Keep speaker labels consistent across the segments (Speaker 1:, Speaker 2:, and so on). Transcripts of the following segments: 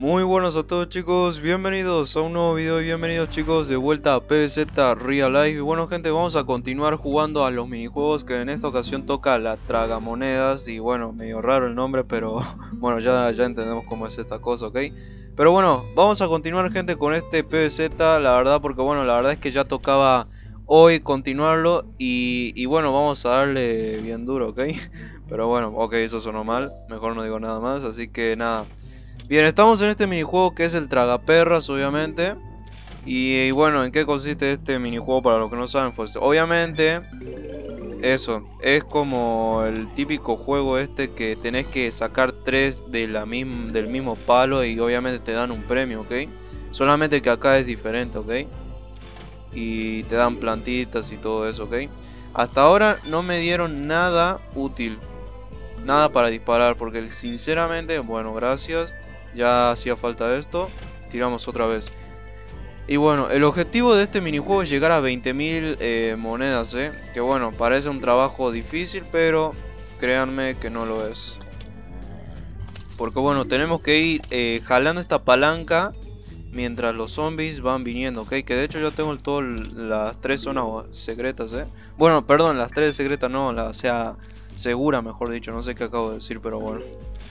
Speaker 1: Muy buenos a todos chicos, bienvenidos a un nuevo video y bienvenidos chicos de vuelta a PvZ Real Life. Y bueno gente, vamos a continuar jugando a los minijuegos que en esta ocasión toca la tragamonedas. Y bueno, medio raro el nombre, pero bueno, ya entendemos cómo es esta cosa, ¿ok? Pero bueno, vamos a continuar gente con este PvZ, la verdad, porque bueno, la verdad es que ya tocaba hoy continuarlo. Y bueno, vamos a darle bien duro, ¿ok? Pero bueno, ok, eso sonó mal, mejor no digo nada más, así que nada. Bien, estamos en este minijuego que es el tragaperras, obviamente. Y bueno, ¿en qué consiste este minijuego para los que no saben? Pues obviamente, eso, es como el típico juego este que tenés que sacar tres de del mismo palo y obviamente te dan un premio, ¿ok? Solamente que acá es diferente, ¿ok? Y te dan plantitas y todo eso, ¿ok? Hasta ahora no me dieron nada útil, nada para disparar, porque sinceramente, bueno, gracias. Ya hacía falta esto. Tiramos otra vez. Y bueno, el objetivo de este minijuego es llegar a 20.000 monedas, que bueno, parece un trabajo difícil, pero créanme que no lo es. Porque bueno, tenemos que ir jalando esta palanca mientras los zombies van viniendo, ¿ok? Que de hecho yo tengo todas las tres zonas secretas, Bueno, perdón, las tres secretas no, la sea segura, mejor dicho. No sé qué acabo de decir, pero bueno.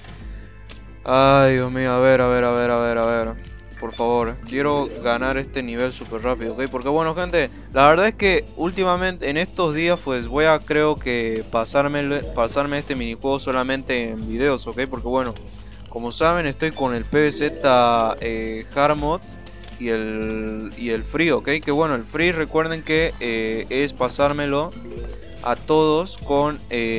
Speaker 1: Ay, Dios mío, a ver. Por favor, quiero ganar este nivel súper rápido, ¿ok? Porque bueno, gente, la verdad es que últimamente, en estos días, pues voy a, creo que, pasarme este minijuego solamente en videos, ¿ok? Porque bueno, como saben, estoy con el PvZ Hard Mod y el Free, ¿ok? Que bueno, el Free, recuerden que es pasármelo a todos con...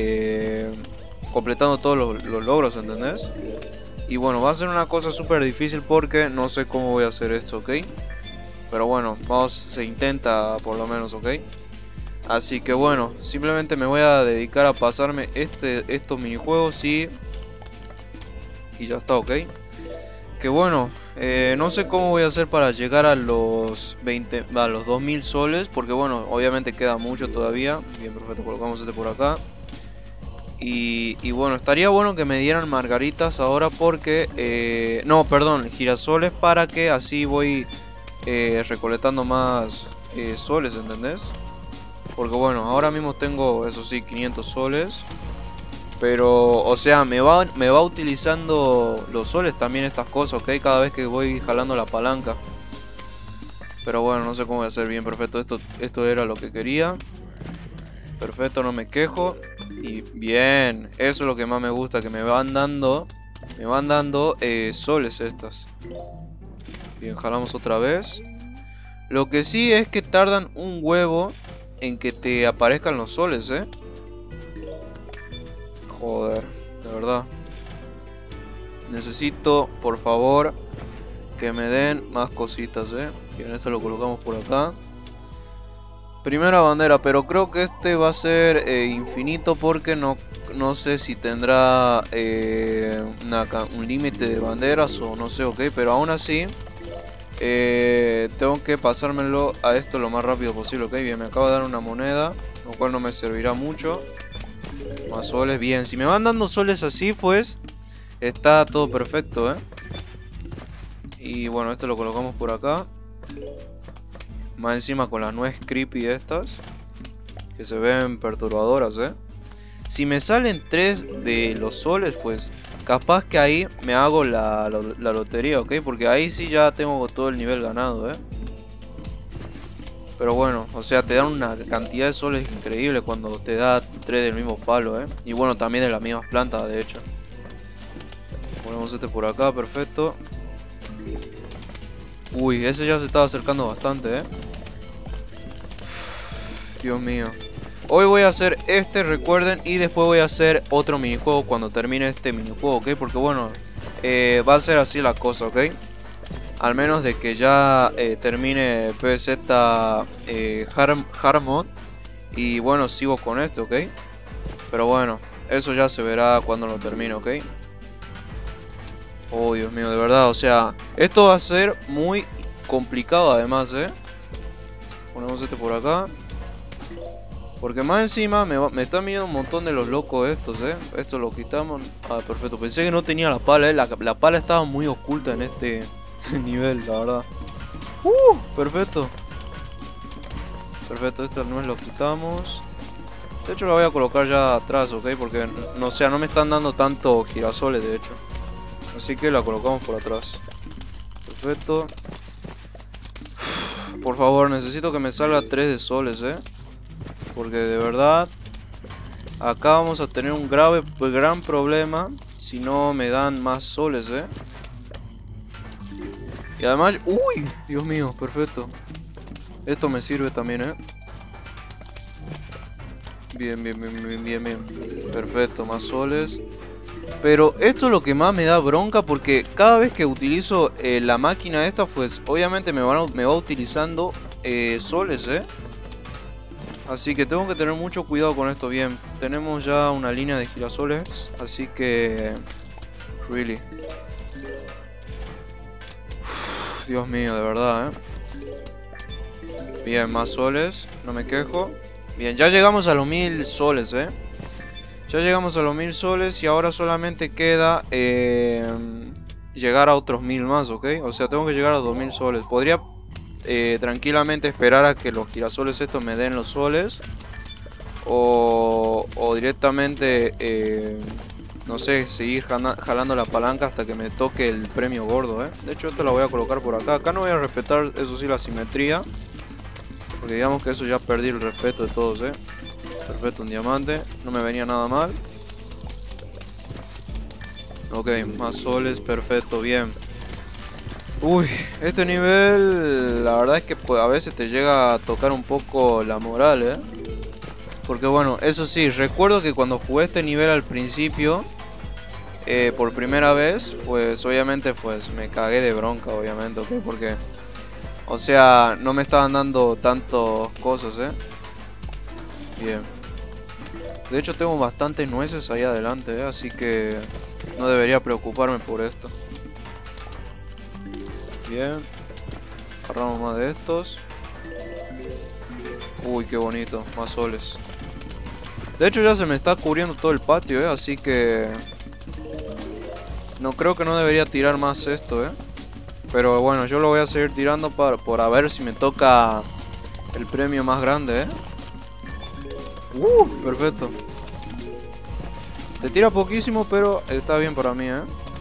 Speaker 1: completando todos los logros, ¿entendés? Y bueno, va a ser una cosa súper difícil porque no sé cómo voy a hacer esto, ¿ok? Pero bueno, vamos, se intenta por lo menos, ¿ok? Así que bueno, simplemente me voy a dedicar a pasarme estos minijuegos y ya está, ¿ok? Que bueno, no sé cómo voy a hacer para llegar a los 2000 soles, porque bueno, obviamente queda mucho todavía. Bien, perfecto, colocamos este por acá. Y bueno, estaría bueno que me dieran margaritas ahora porque... no, perdón, girasoles, para que así voy recolectando más soles, ¿entendés? Porque bueno, ahora mismo tengo, eso sí, 500 soles. Pero, o sea, me va utilizando los soles también estas cosas, ¿ok? Cada vez que voy jalando la palanca. Pero bueno, no sé cómo voy a hacer bien, perfecto. Esto era lo que quería. Perfecto, no me quejo. Y bien, eso es lo que más me gusta, que me van dando soles estas. Bien, jalamos otra vez. Lo que sí es que tardan un huevo en que te aparezcan los soles, Joder, de verdad. Necesito, por favor, que me den más cositas, Bien, esto lo colocamos por acá. Primera bandera, pero creo que este va a ser infinito porque no sé si tendrá un límite de banderas o no sé, ok, pero aún así tengo que pasármelo a esto lo más rápido posible, ok. Bien, me acaba de dar una moneda, lo cual no me servirá mucho. Más soles, bien, si me van dando soles así, pues está todo perfecto, Y bueno, esto lo colocamos por acá. Más encima con las nueces creepy estas, que se ven perturbadoras, Si me salen 3 de los soles, pues capaz que ahí me hago la lotería, ¿ok? Porque ahí sí ya tengo todo el nivel ganado, Pero bueno, o sea, te dan una cantidad de soles increíble cuando te da 3 del mismo palo, Y bueno, también de las mismas plantas, de hecho. Ponemos este por acá, perfecto. Uy, ese ya se estaba acercando bastante, Dios mío. Hoy voy a hacer este, recuerden, y después voy a hacer otro minijuego cuando termine este minijuego, ¿ok? Porque bueno, va a ser así la cosa, ¿ok? Al menos de que ya termine PvZ Hard Mod. Y bueno, sigo con este, ¿ok? Pero bueno, eso ya se verá cuando lo termine, ¿ok? Oh, Dios mío, de verdad, o sea, esto va a ser muy complicado además, Ponemos este por acá. Porque más encima me están viniendo un montón de los locos estos, Esto lo quitamos. Ah, perfecto. Pensé que no tenía la pala, La pala estaba muy oculta en este nivel, la verdad. Perfecto. Perfecto, esto no es lo quitamos. De hecho lo voy a colocar ya atrás, ¿ok? Porque, no, o sea, no me están dando tanto girasoles, de hecho. Así que la colocamos por atrás. Perfecto. Por favor, necesito que me salga 3 de soles, porque de verdad acá vamos a tener un gran problema si no me dan más soles, Y además, uy, Dios mío, perfecto. Esto me sirve también, Bien. Perfecto, más soles. Pero esto es lo que más me da bronca, porque cada vez que utilizo la máquina esta, pues obviamente me va utilizando soles, Así que tengo que tener mucho cuidado con esto. Bien, tenemos ya una línea de girasoles, así que... Really. Dios mío, de verdad, Bien, más soles, no me quejo. Bien, ya llegamos a los 1000 soles, Ya llegamos a los 1000 soles y ahora solamente queda llegar a otros 1000 más, ¿ok? O sea, tengo que llegar a 2000 soles. Podría tranquilamente esperar a que los girasoles estos me den los soles. O directamente, no sé, seguir jalando la palanca hasta que me toque el premio gordo, De hecho, esto lo voy a colocar por acá. Acá no voy a respetar, eso sí, la simetría. Porque digamos que eso ya perdí el respeto de todos, Perfecto, un diamante. No me venía nada mal. Ok, más soles, perfecto, bien. Uy, este nivel, la verdad es que pues, a veces te llega a tocar un poco la moral, Porque bueno, eso sí, recuerdo que cuando jugué este nivel al principio, por primera vez, pues obviamente pues me cagué de bronca, obviamente, ¿ok? Porque, o sea, no me estaban dando tantas cosas, Bien. De hecho tengo bastantes nueces ahí adelante, así que no debería preocuparme por esto. Bien. Agarramos más de estos. Uy, qué bonito, más soles. De hecho ya se me está cubriendo todo el patio, así que... No creo que no debería tirar más esto, Pero bueno, yo lo voy a seguir tirando por a ver si me toca el premio más grande, perfecto. Te tira poquísimo, pero está bien para mí,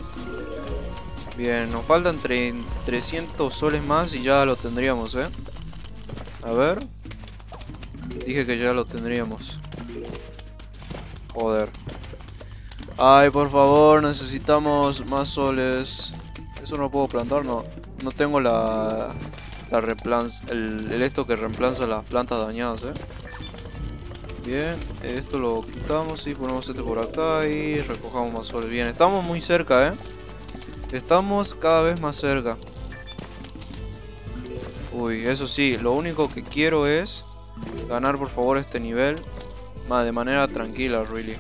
Speaker 1: Bien, nos faltan 300 soles más y ya lo tendríamos, A ver. Dije que ya lo tendríamos. Joder. Ay, por favor, necesitamos más soles. Eso no lo puedo plantar, no. No tengo el esto que reemplaza las plantas dañadas, Bien, esto lo quitamos y ponemos este por acá y recojamos más soles. Bien, estamos muy cerca, Estamos cada vez más cerca. Uy, eso sí, lo único que quiero es ganar por favor este nivel de manera tranquila, really.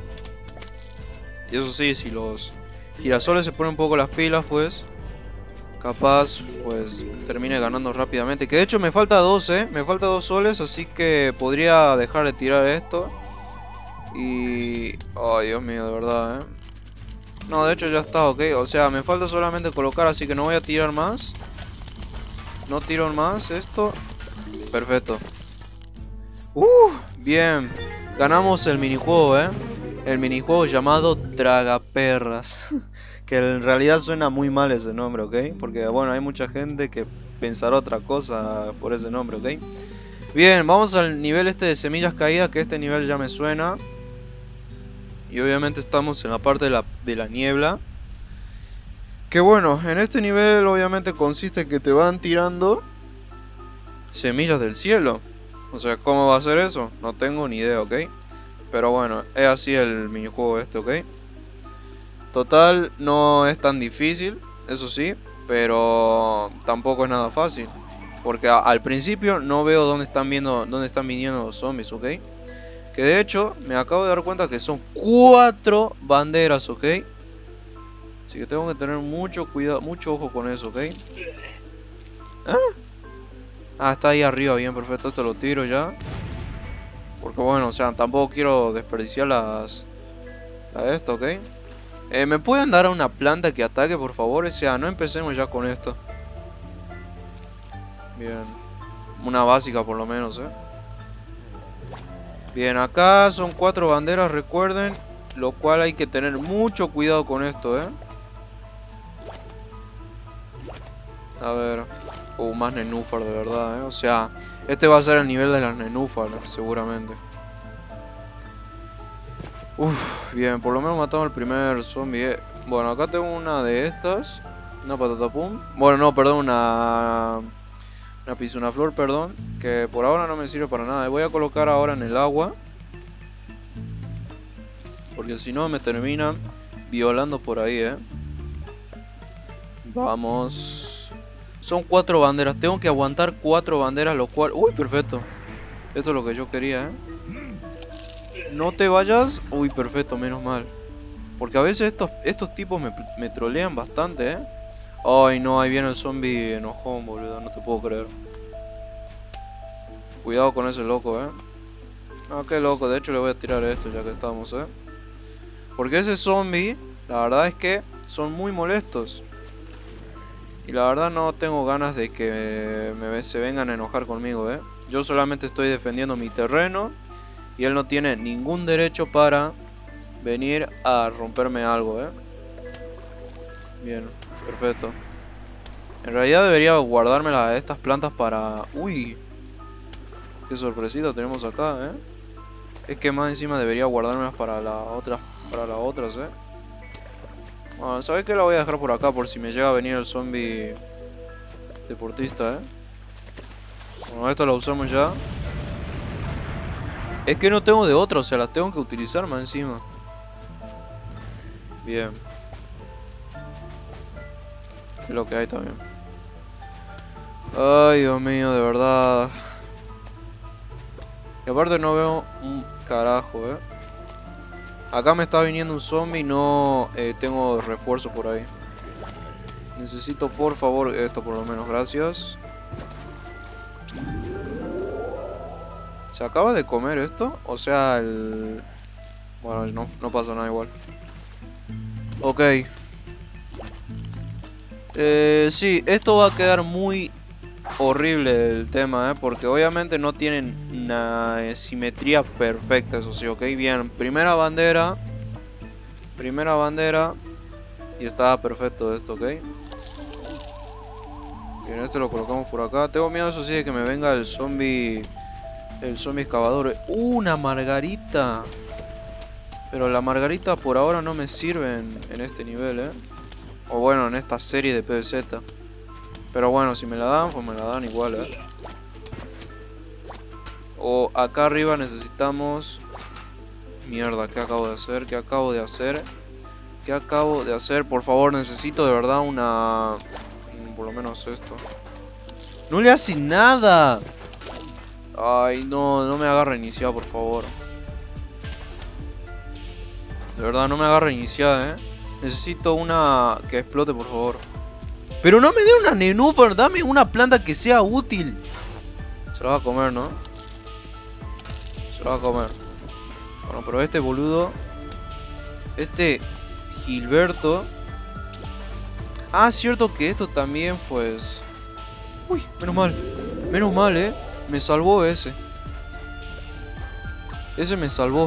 Speaker 1: Y eso sí, si los girasoles se ponen un poco las pilas, pues capaz pues termine ganando rápidamente. Que de hecho me falta 2, me falta 2 soles, así que podría dejar de tirar esto. Y... ay, Dios mío, de verdad, No, de hecho ya está, ok. O sea, me falta solamente colocar, así que no voy a tirar más. No tiro más esto. Perfecto. Bien. Ganamos el minijuego, El minijuego llamado Tragaperras. Que en realidad suena muy mal ese nombre, ¿ok? Porque bueno, hay mucha gente que pensará otra cosa por ese nombre, ¿ok? Bien, vamos al nivel este de semillas caídas, que este nivel ya me suena. Y obviamente estamos en la parte de la niebla. Que bueno, en este nivel obviamente consiste en que te van tirando semillas del cielo. O sea, ¿cómo va a ser eso? No tengo ni idea, ¿ok? Pero bueno, es así el minijuego este, ¿ok? Total, no es tan difícil, eso sí, pero tampoco es nada fácil. Porque al principio no veo dónde están viniendo los zombies, ¿ok? Que de hecho, me acabo de dar cuenta que son 4 banderas, ¿ok? Así que tengo que tener mucho cuidado, mucho ojo con eso, ¿ok? ¿Ah? Ah, está ahí arriba, bien, perfecto, esto lo tiro ya. Porque bueno, o sea, tampoco quiero desperdiciar las... La de esto, ¿ok? ¿Me pueden dar a una planta que ataque, por favor? O sea, no empecemos ya con esto. Bien. Una básica por lo menos, Bien, acá son 4 banderas, recuerden. Lo cual hay que tener mucho cuidado con esto, A ver. Más nenúfar, de verdad, O sea, este va a ser el nivel de las nenúfar, seguramente. Bien, por lo menos matamos al primer zombie, Bueno, acá tengo una de estas. Una patata pum. Bueno, no, perdón, una pizunaflor, perdón. Que por ahora no me sirve para nada. Voy a colocar ahora en el agua. Porque si no me terminan violando por ahí, Vamos. Son 4 banderas. Tengo que aguantar 4 banderas, lo cual... Uy, perfecto. Esto es lo que yo quería, No te vayas. Uy, perfecto, menos mal. Porque a veces estos tipos me trolean bastante, Ay, no, ahí viene el zombie enojón, boludo. No te puedo creer. Cuidado con ese loco, No, qué loco. De hecho, le voy a tirar esto ya que estamos, Porque ese zombie, la verdad es que son muy molestos. Y la verdad no tengo ganas de que se vengan a enojar conmigo, Yo solamente estoy defendiendo mi terreno. Y él no tiene ningún derecho para venir a romperme algo, Bien, perfecto. En realidad debería guardarme estas plantas para... Uy, qué sorpresita tenemos acá, Es que más encima debería guardármelas para las otras, Bueno, ¿sabes qué? La voy a dejar por acá por si me llega a venir el zombie deportista, Bueno, esto lo usamos ya. Es que no tengo de otra, o sea, las tengo que utilizar más encima. Bien. Es lo que hay también. Ay, Dios mío, de verdad. Y aparte no veo un carajo, Acá me está viniendo un zombie y no tengo refuerzo por ahí. Necesito por favor esto por lo menos, gracias. ¿Se acaba de comer esto? O sea, el... Bueno, no pasa nada igual. Ok. Sí, esto va a quedar muy horrible el tema, porque obviamente no tienen una simetría perfecta, eso sí, ok. Bien, primera bandera. Y está perfecto esto, ok. Bien, este lo colocamos por acá. Tengo miedo, eso sí, de que me venga el zombie excavador. Una margarita. Pero la margarita por ahora no me sirve en este nivel, O bueno, en esta serie de PvZ. Pero bueno, si me la dan, pues me la dan igual, O acá arriba necesitamos... Mierda, ¿qué acabo de hacer? ¿Qué acabo de hacer? Por favor, necesito de verdad una... Por lo menos esto. ¡No le hace nada! Ay, no me haga reiniciar, por favor. De verdad, no me haga reiniciar, Necesito una que explote, por favor. Pero no me dé una nenúfar, dame una planta que sea útil. Se la va a comer, ¿no? Se la va a comer. Bueno, pero este boludo... Este Gilberto... Ah, cierto que esto también, pues... Uy, menos mal. Menos mal, me salvó ese. Ese me salvó.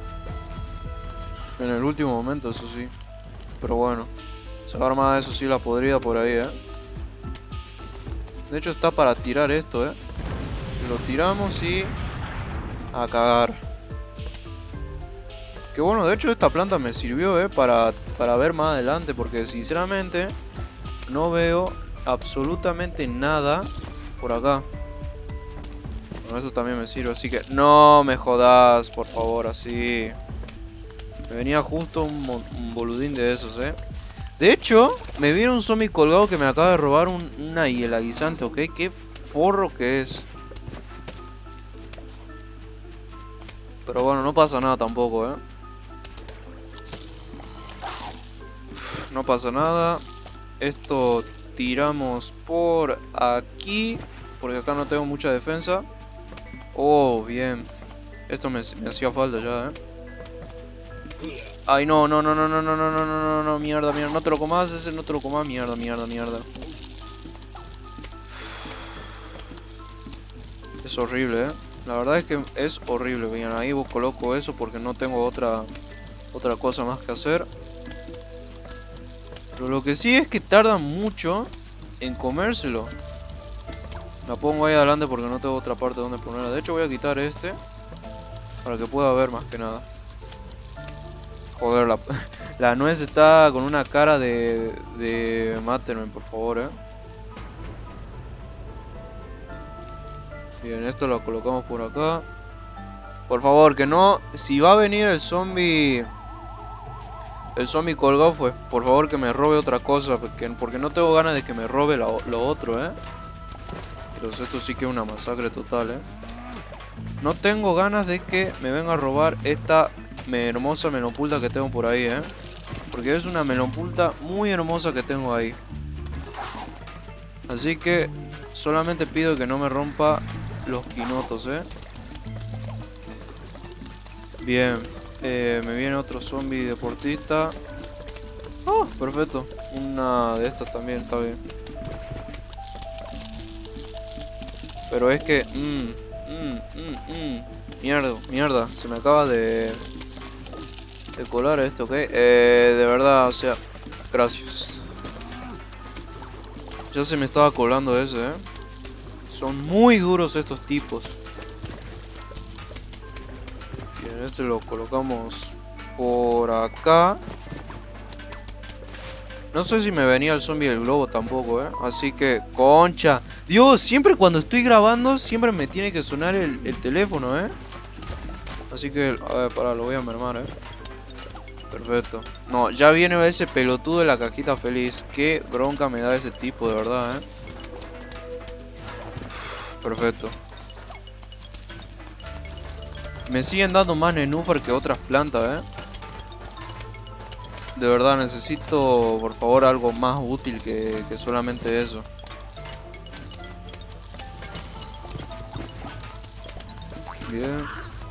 Speaker 1: En el último momento, eso sí. Pero bueno. Se va a armar, eso sí, la podrida por ahí, De hecho está para tirar esto, Lo tiramos y... A cagar. Que bueno, de hecho esta planta me sirvió, para ver más adelante. Porque sinceramente... No veo absolutamente nada por acá. Bueno, esto también me sirve, así que... No me jodas, por favor, así. Me venía justo un boludín de esos, De hecho, me viene un zombie colgado que me acaba de robar una hiela guisante, ¿ok? Qué forro que es. Pero bueno, no pasa nada tampoco, No pasa nada. Esto tiramos por aquí. Porque acá no tengo mucha defensa. Oh, bien. Esto me hacía falta ya, Ay, no, no, no, no, no, no, no, no, no, no, mierda, mierda. No te lo comas ese, no te lo comas, mierda, mierda, mierda. Es horrible, La verdad es que es horrible. Bien, ahí coloco eso porque no tengo otra cosa más que hacer. Pero lo que sí es que tarda mucho en comérselo. La pongo ahí adelante porque no tengo otra parte donde ponerla. De hecho voy a quitar este para que pueda ver más que nada. Joder, la nuez está con una cara de mátenme, por favor, Bien, esto lo colocamos por acá. Por favor, que no... Si va a venir el zombie colgado, pues por favor que me robe otra cosa. Porque no tengo ganas de que me robe lo otro, Entonces esto sí que es una masacre total, No tengo ganas de que me venga a robar esta hermosa melonpulta que tengo por ahí, Porque es una melonpulta muy hermosa que tengo ahí. Así que solamente pido que no me rompa los quinotos, Bien, me viene otro zombie deportista. Oh, perfecto. Una de estas también está bien. Pero es que... Mierda, mierda. Se me acaba de colar esto, ¿ok? De verdad, o sea... Gracias. Ya se me estaba colando ese, Son muy duros estos tipos. Bien, este lo colocamos por acá. No sé si me venía el zombie del globo tampoco, Así que, concha. Dios, siempre cuando estoy grabando, siempre me tiene que sonar el teléfono, Así que, a ver, pará, lo voy a mermar, Perfecto. No, ya viene ese pelotudo de la cajita feliz. Qué bronca me da ese tipo, de verdad, Perfecto. Me siguen dando más nenúfar que otras plantas, De verdad, necesito, por favor, algo más útil que solamente eso. Bien.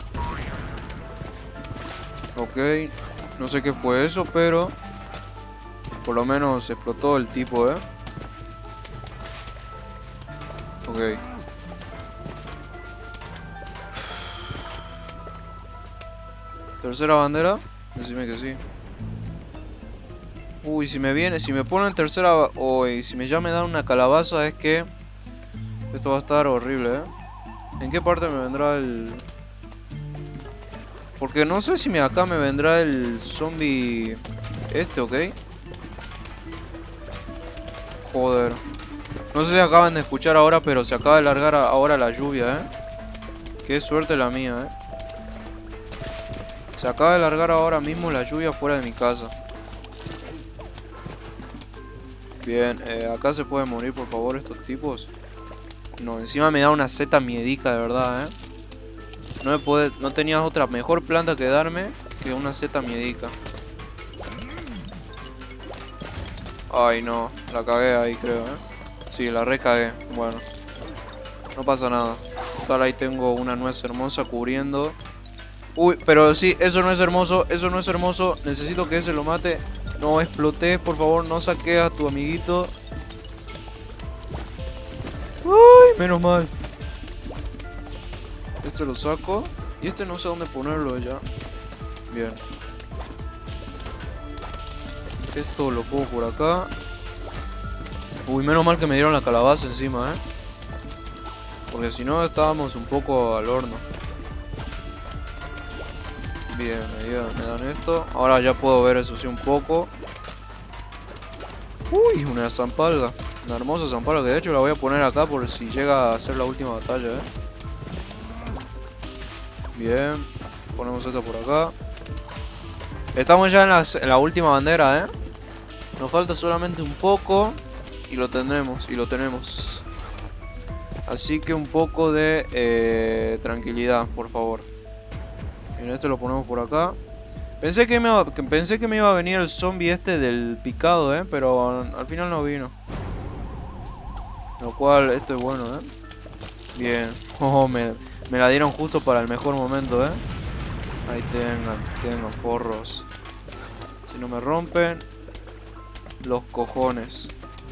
Speaker 1: Ok. No sé qué fue eso, pero... Por lo menos explotó el tipo, Ok. ¿Tercera bandera? Decime que sí. Uy, si me ponen tercera... Uy, si ya me dan una calabaza es que... Esto va a estar horrible, ¿En qué parte me vendrá el...? Porque no sé si acá me vendrá el zombie... ¿ok? Joder. No sé si acaban de escuchar ahora, pero se acaba de largar ahora la lluvia, Qué suerte la mía, Se acaba de largar ahora mismo la lluvia fuera de mi casa. Bien, acá se pueden morir, por favor, estos tipos. No, encima me da una zeta miedica, de verdad, No tenías otra mejor planta que darme que una zeta miedica. Ay, no, la cagué ahí, creo, Sí, la recagué. Bueno, no pasa nada. Total, ahí tengo una nuez hermosa cubriendo. Uy, pero sí, eso no es hermoso, eso no es hermoso. Necesito que ese lo mate. No exploté, por favor, no saques a tu amiguito. Uy, menos mal. Este lo saco. Y este no sé dónde ponerlo ya. Bien. Esto lo pongo por acá. Uy, menos mal que me dieron la calabaza encima, Porque si no estábamos un poco al horno. Bien, me dan esto. Ahora ya puedo ver eso sí un poco. Uy, una zampalga. Una hermosa zampalga que de hecho la voy a poner acá por si llega a ser la última batalla, Bien. Ponemos esto por acá. Estamos ya en la última bandera, Nos falta solamente un poco. Y lo tendremos, y lo tenemos. Así que un poco de tranquilidad, por favor. Bien, este lo ponemos por acá. Pensé que me iba a venir el zombie este del picado, pero al final no vino. Lo cual, esto es bueno, Bien. Oh, Me la dieron justo para el mejor momento, Ahí tengan forros. Si no me rompen los cojones.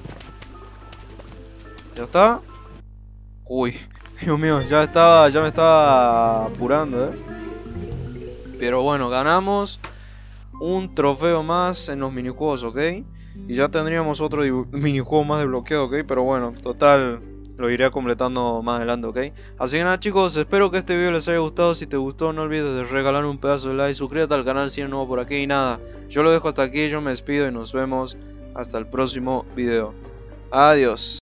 Speaker 1: ¿Ya está? Uy, Dios mío, ya me estaba apurando, Pero bueno, ganamos un trofeo más en los minijuegos, ¿ok? Y ya tendríamos otro minijuego más desbloqueado, ¿ok? Pero bueno, total, lo iré completando más adelante, ¿ok? Así que nada, chicos, espero que este video les haya gustado. Si te gustó, no olvides de regalar un pedazo de like, suscríbete al canal si eres nuevo por aquí. Y nada, yo lo dejo hasta aquí, yo me despido y nos vemos hasta el próximo video. Adiós.